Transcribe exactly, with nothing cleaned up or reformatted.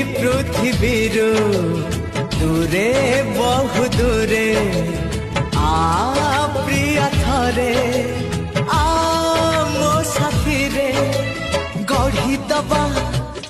पृथ्वीरु दूरे बहु दूरे आ प्रिया थरे आ मो साथी रे गढ़ी दबा